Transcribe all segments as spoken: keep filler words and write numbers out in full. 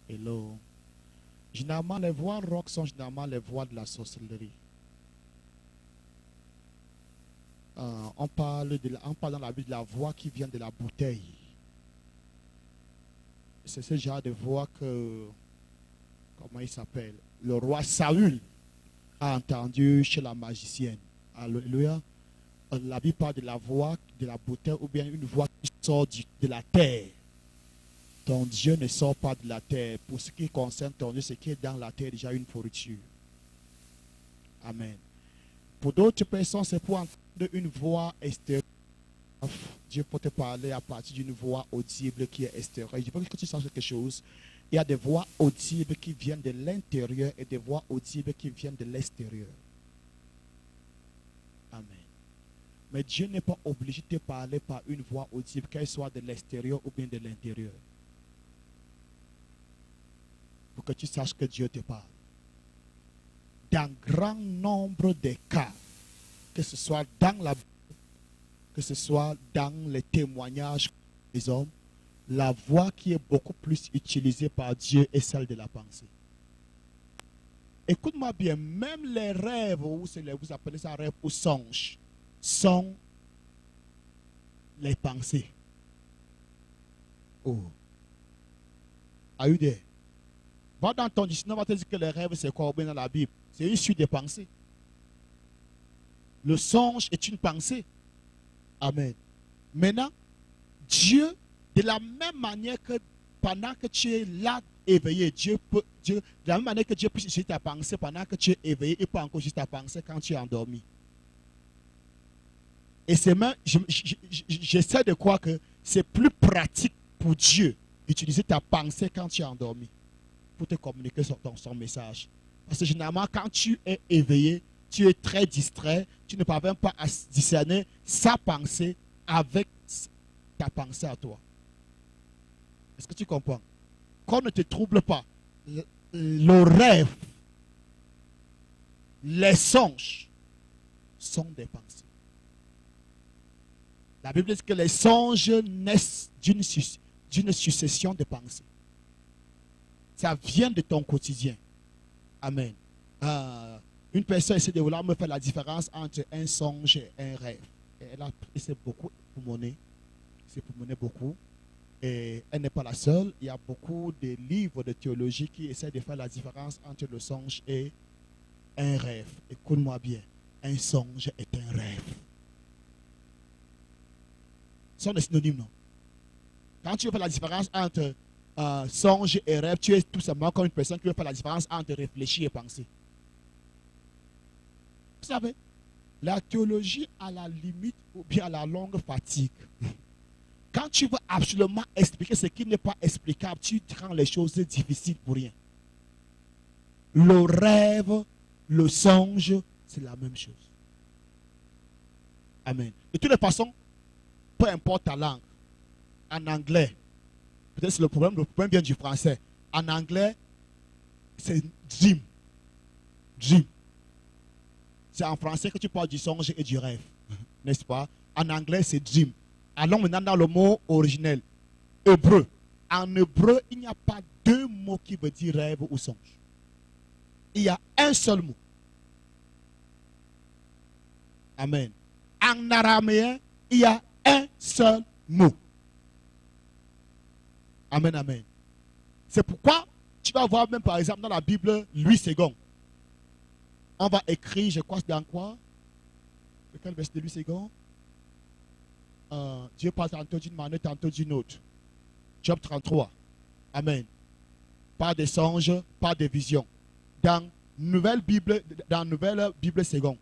Hello. Généralement, les voix rock sont généralement les voix de la sorcellerie. Euh, on, parle de la, on parle dans la Bible de la voix qui vient de la bouteille. C'est ce genre de voix que, comment il s'appelle, le roi Saül a entendu chez la magicienne. Alléluia. La Bible parle de la voix de la bouteille ou bien une voix qui sort du, de la terre. Ton Dieu ne sort pas de la terre. Pour ce qui concerne ton Dieu, ce qui est dans la terre, déjà une pourriture. Amen. Pour d'autres personnes, c'est pour entendre une voix extérieure. Dieu peut te parler à partir d'une voix audible qui est extérieure. Je veux que tu saches quelque chose. Il y a des voix audibles qui viennent de l'intérieur et des voix audibles qui viennent de l'extérieur. Amen. Mais Dieu n'est pas obligé de te parler par une voix audible, qu'elle soit de l'extérieur ou bien de l'intérieur. Pour que tu saches que Dieu te parle. Dans grand nombre de cas, que ce soit dans la que ce soit dans les témoignages des hommes, la voix qui est beaucoup plus utilisée par Dieu est celle de la pensée. Écoute-moi bien, même les rêves, ou vous appelez ça rêve ou songe, sont les pensées. Oh. Are you there? Va dans ton dictionnaire, on va te dire que les rêves, c'est quoi? Ou bien dans la Bible, c'est une suite de pensées. Le songe est une pensée. Amen. Maintenant, Dieu, de la même manière que pendant que tu es là éveillé, Dieu peut, Dieu, de la même manière que Dieu peut utiliser ta pensée pendant que tu es éveillé, il peut encore utiliser ta pensée quand tu es endormi. Et c'est même, j'essaie de croire que c'est plus pratique pour Dieu d'utiliser ta pensée quand tu es endormi pour te communiquer son, son message. Parce que généralement, quand tu es éveillé, tu es très distrait, tu ne parviens pas à discerner sa pensée avec ta pensée à toi. Est-ce que tu comprends? Qu'on ne te trouble pas. Le, le rêve, les songes sont des pensées. La Bible dit que les songes naissent d'une d'une succession de pensées. Ça vient de ton quotidien. Amen. Euh, Une personne essaie de vouloir me faire la différence entre un songe et un rêve. Et elle a essayé beaucoup pour monnaie. C'est pour monnaie beaucoup. Et elle n'est pas la seule. Il y a beaucoup de livres de théologie qui essaient de faire la différence entre le songe et un rêve. Écoute-moi bien. Un songe est un rêve. Ce sont des synonymes, non? Quand tu veux faire la différence entre euh, songe et rêve, tu es tout simplement comme une personne qui veut faire la différence entre réfléchir et penser. Vous savez, la théologie à la limite ou bien à la longue fatigue. Quand tu veux absolument expliquer ce qui n'est pas explicable, tu rends les choses difficiles pour rien. Le rêve, le songe, c'est la même chose. Amen. De toutes les façons, peu importe ta langue, en anglais, peut-être c'est le problème, le problème vient du français. En anglais, c'est dream. Dream. C'est en français que tu parles du songe et du rêve. N'est-ce pas? En anglais, c'est dream. Allons maintenant dans le mot originel. Hébreu. En hébreu, il n'y a pas deux mots qui veulent dire rêve ou songe. Il y a un seul mot. Amen. En araméen, il y a un seul mot. Amen, amen. C'est pourquoi tu vas voir même par exemple dans la Bible, Louis Segond. On va écrire, je crois, dans quoi? Quel verset de Louis Segond? Euh, Dieu parle tantôt d'une manière, tantôt d'une autre. Job trente-trois. Amen. Pas de songe, pas de vision. Dans Nouvelle Bible, dans Nouvelle Bible Segond,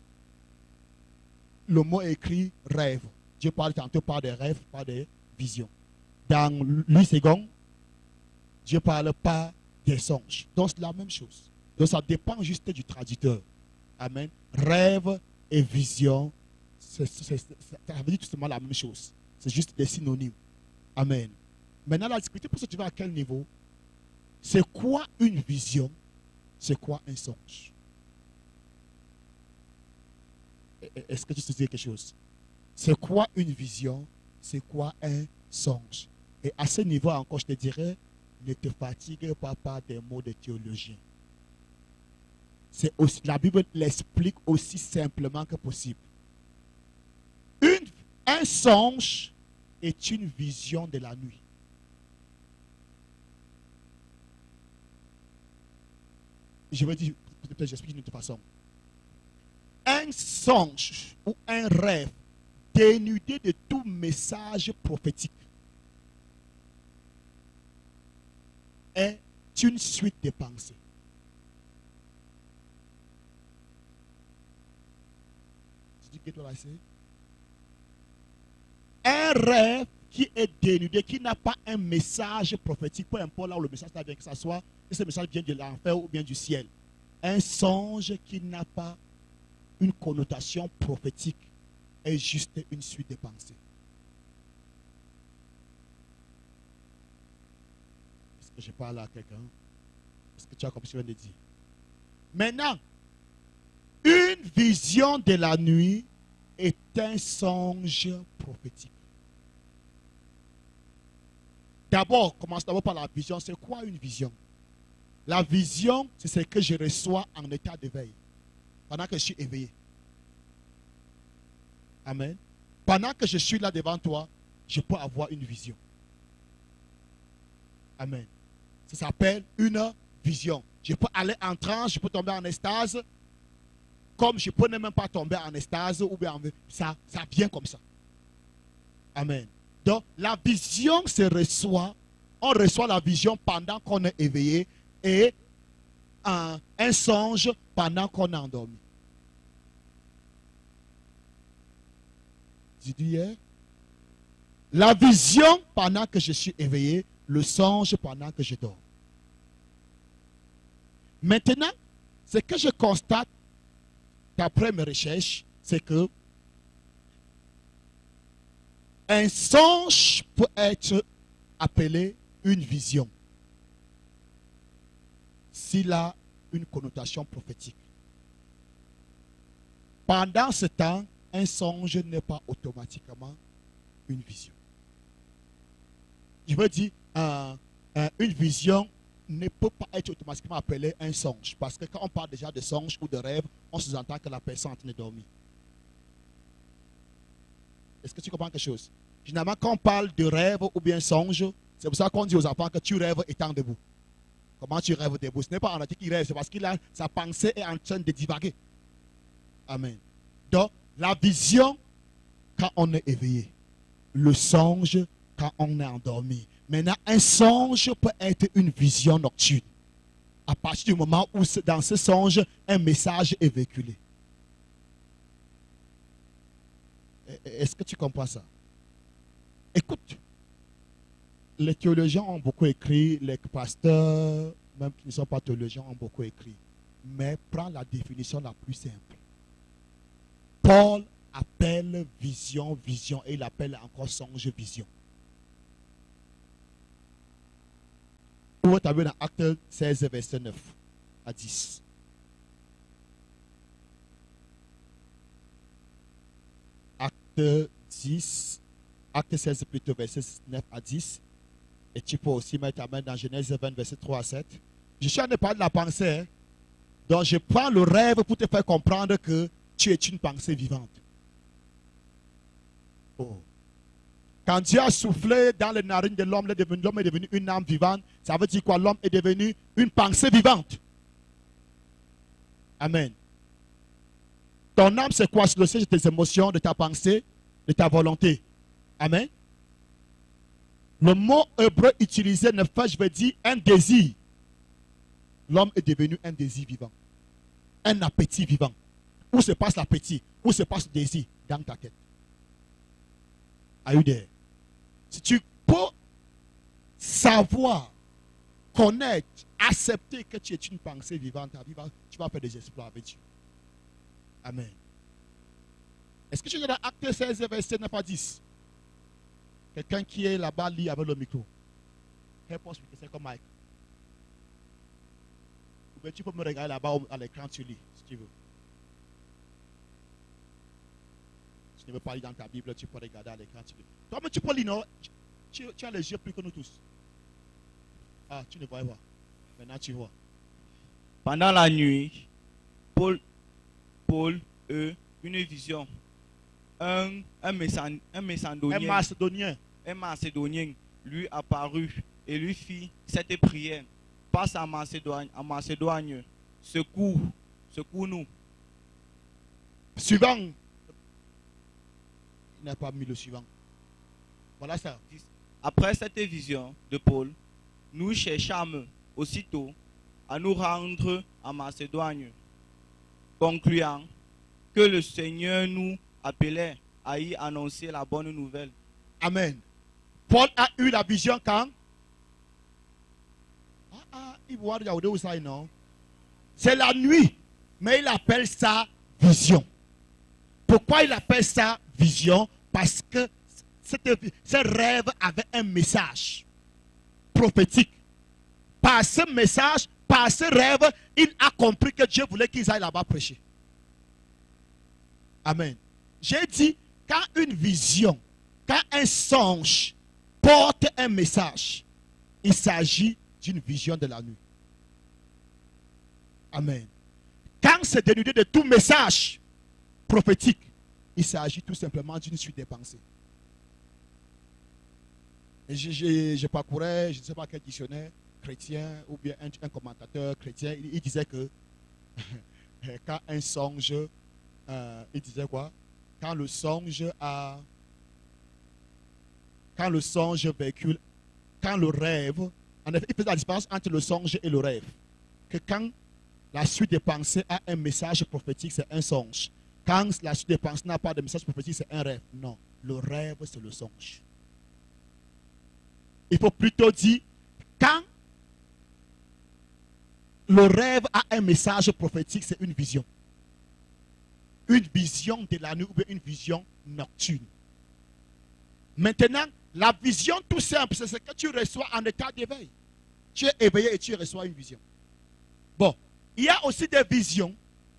le mot est écrit rêve. Dieu parle tantôt pas de rêve, pas de vision. Dans Louis Segond, Dieu parle pas des songes. Donc c'est la même chose. Donc ça dépend juste du traducteur. Amen. Rêve et vision, c'est, c'est, c'est, ça veut dire tout simplement la même chose. C'est juste des synonymes. Amen. Maintenant, la discuter pour ce que tu vas à quel niveau? C'est quoi une vision? C'est quoi un songe? Est-ce que tu sais quelque chose? C'est quoi une vision? C'est quoi un songe? Et à ce niveau encore, je te dirais, Ne te fatigue pas par des mots de théologiens. C'est aussi, la Bible l'explique aussi simplement que possible. Une, un songe est une vision de la nuit. Je veux dire, peut-être j'explique d'une autre façon. Un songe ou un rêve dénudé de tout message prophétique est une suite de pensées. Un rêve qui est dénudé, qui n'a pas un message prophétique, peu importe là où le message vient, que ce soit, que ce message vient de l'enfer ou bien du ciel. Un songe qui n'a pas une connotation prophétique est juste une suite de pensées. Est-ce que je parle à quelqu'un? Est-ce que tu as compris ce que je viens de dire? Maintenant, une vision de la nuit est un songe prophétique. D'abord, commence d'abord par la vision. C'est quoi une vision? La vision, c'est ce que je reçois en état d'éveil, pendant que je suis éveillé. Amen. Pendant que je suis là devant toi, je peux avoir une vision. Amen. Ça s'appelle une vision. Je peux aller en transe, je peux tomber en extase, comme je peux ne même pas tomber en extase, ou bien ça, ça vient comme ça. Amen. Donc, la vision se reçoit, on reçoit la vision pendant qu'on est éveillé et un, un songe pendant qu'on est endormi. J'ai dit hier, la vision pendant que je suis éveillé, le songe pendant que je dors. Maintenant, ce que je constate d'après mes recherches, c'est que un songe peut être appelé une vision s'il a une connotation prophétique. Pendant ce temps, un songe n'est pas automatiquement une vision. Je veux dire, euh, euh, une vision ne peut pas être automatiquement appelée un songe. Parce que quand on parle déjà de songe ou de rêve, on sous-entend que la personne est en train de dormir. Est-ce que tu comprends quelque chose? Généralement, quand on parle de rêve ou bien songe, c'est pour ça qu'on dit aux enfants que tu rêves étant debout. Comment tu rêves debout? Ce n'est pas en réalité qu'il rêve, c'est parce qu'il a sa pensée est en train de divaguer. Amen. Donc, la vision quand on est éveillé. Le songe quand on est endormi. Maintenant, un songe peut être une vision nocturne. À partir du moment où dans ce songe, un message est véhiculé. Est-ce que tu comprends ça? Écoute, les théologiens ont beaucoup écrit, les pasteurs, même qui ne sont pas théologiens, ont beaucoup écrit. Mais prends la définition la plus simple. Paul appelle vision, vision, et il appelle encore songe, vision. Vous avez dans Acte seize, verset neuf à dix. Acte dix, Acte seize plutôt, verset neuf à dix. Et tu peux aussi mettre ta main dans Genèse vingt, verset trois à sept. Je suis en train de parler de la pensée. Hein? Donc je prends le rêve pour te faire comprendre que tu es une pensée vivante. Oh. Quand Dieu a soufflé dans les narines de l'homme, l'homme est devenu une âme vivante. Ça veut dire quoi? L'homme est devenu une pensée vivante. Amen. Ton âme, c'est quoi? C'est le siège de tes émotions, de ta pensée, de ta volonté. Amen. Le mot hébreu utilisé ne fait, je veux dire, un désir. L'homme est devenu un désir vivant. Un appétit vivant. Où se passe l'appétit? Où se passe le désir? Dans ta tête. Are you there? Si tu peux savoir, connaître, accepter que tu es une pensée vivante, tu vas faire des exploits avec Dieu. Amen. Est-ce que tu es dans Acte seize, verset neuf à dix? Quelqu'un qui est là-bas lit avec le micro. Help-moi c'est comme Mike. Ou bien tu peux me regarder là-bas à l'écran, tu lis, si tu veux. Si tu ne veux pas lire dans ta Bible, tu peux regarder à l'écran, tu lis. Toi, mais tu peux lire, non? Tu, tu as les yeux plus que nous tous. Ah, tu ne voyais pas. Maintenant tu vois. Pendant la nuit, Paul, Paul eut une vision. Un, un, messan, un Un Macédonien, Macédonien. un Macédonien lui apparut et lui fit cette prière. Passe en Macédoine, en Macédoine, secours, secours-nous. Suivant. Il n'a pas mis le suivant. Voilà ça. Après cette vision de Paul, nous cherchâmes aussitôt à nous rendre en Macédoine, concluant que le Seigneur nous appelait à y annoncer la bonne nouvelle. Amen. Paul a eu la vision quand? Ah, ah, il voit regarder où ça, non? C'est la nuit, mais il appelle ça vision. Pourquoi il appelle ça vision? Parce que ce rêve avait un message prophétique. Par ce message, par ce rêve, il a compris que Dieu voulait qu'ils aillent là-bas prêcher. Amen. J'ai dit, quand une vision, quand un songe porte un message, il s'agit d'une vision de la nuit. Amen. Quand c'est dénudé de tout message prophétique, il s'agit tout simplement d'une suite des pensées. Et je, je, je parcourais, je ne sais pas quel dictionnaire chrétien ou bien un, un commentateur chrétien, il, il disait que quand un songe, euh, il disait quoi? Quand le songe a, quand le songe véhicule, quand le rêve, en effet, il fait la différence entre le songe et le rêve. Que quand la suite des pensées a un message prophétique, c'est un songe. Quand la suite des pensées n'a pas de message prophétique, c'est un rêve. Non, le rêve, c'est le songe. Il faut plutôt dire, quand le rêve a un message prophétique, c'est une vision. Une vision de la nuit ou bien une vision nocturne. Maintenant, la vision tout simple, c'est ce que tu reçois en état d'éveil. Tu es éveillé et tu reçois une vision. Bon, il y a aussi des visions.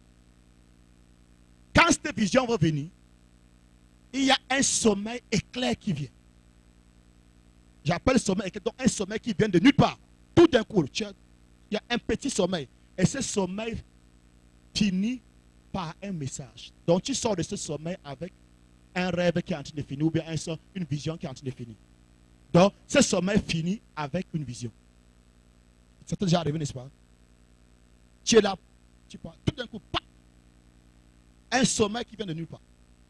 Quand cette vision va venir, il y a un sommeil éclair qui vient. J'appelle sommeil éclair, donc un sommeil qui vient de nulle part. Tout d'un coup, il y a un petit sommeil. Et ce sommeil finit par un message. Donc tu sors de ce sommeil avec un rêve qui est en train de finir ou bien un son, une vision qui est en train de finir. Donc ce sommeil finit avec une vision. C'est déjà arrivé, n'est-ce pas? Tu es là, tu parles, tout d'un coup, paf, un sommeil qui vient de nulle part.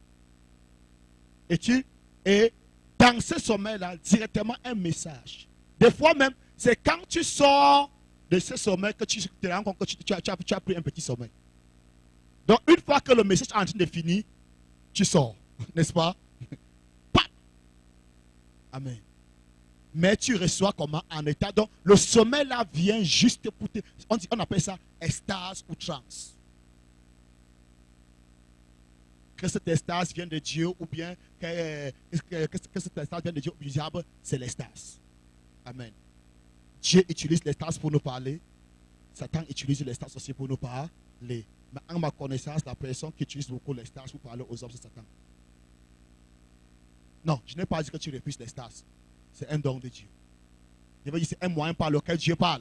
Et tu es dans ce sommeil-là, directement un message. Des fois même, c'est quand tu sors de ce sommeil que tu te rends compte que tu, tu, as, tu, as, tu as pris un petit sommeil. Donc une fois que le message est en train de finir, tu sors, n'est-ce pas? Paf! Amen. Mais tu reçois comment? En état. Donc le sommeil là vient juste pour te... On, dit, on appelle ça extase ou transe. Que cette extase vient de Dieu ou bien que, que, que, que cette extase vient de Dieu ou du diable, c'est l'extase. Amen. Dieu utilise l'extase pour nous parler. Satan utilise l'extase aussi pour nous parler. Mais en ma connaissance, la personne qui utilise beaucoup l'extase pour parler aux hommes, c'est Satan. Non, je n'ai pas dit que tu refuses l'extase. C'est un don de Dieu. Je veux dire, c'est un moyen par lequel Dieu parle.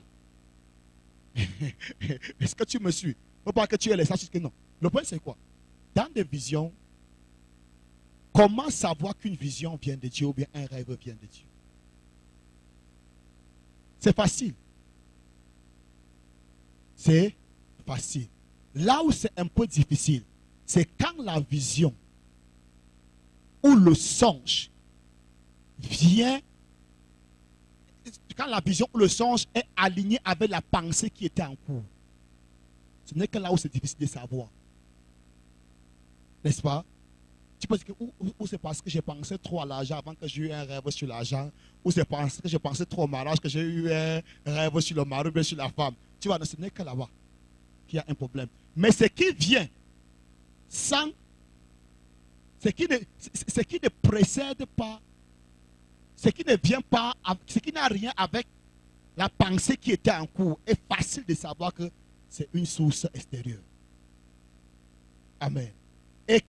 Est-ce que tu me suis? Il ne faut pas que tu aies l'extase. Non. Le point, c'est quoi? Dans des visions, comment savoir qu'une vision vient de Dieu ou bien un rêve vient de Dieu? C'est facile. C'est facile. Là où c'est un peu difficile, c'est quand la vision ou le songe vient, quand la vision ou le songe est aligné avec la pensée qui était en cours. Ce n'est que là où c'est difficile de savoir. N'est-ce pas? Tu peux dire que ou, ou, ou c'est parce que j'ai pensé trop à l'argent avant que j'ai eu un rêve sur l'argent, ou c'est parce que j'ai pensé trop au mariage que j'ai eu un rêve sur le mari ou bien sur la femme. Tu vois, ce n'est que là-bas qu'il y a un problème. Mais ce qui vient sans, ce qui ne, ce qui ne précède pas, ce qui ne vient pas, ce qui n'a rien avec la pensée qui était en cours, est facile de savoir que c'est une source extérieure. Amen. Et